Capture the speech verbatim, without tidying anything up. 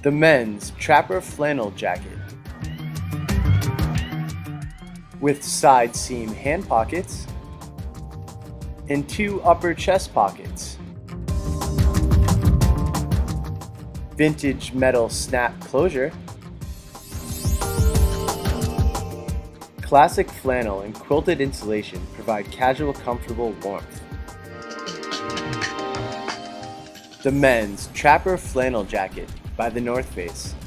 The men's Trapper Flannel Jacket with side seam hand pockets and two upper chest pockets. Vintage metal snap closure. Classic flannel and quilted insulation provide casual, comfortable warmth. The men's Trapper Flannel Jacket by The North Face.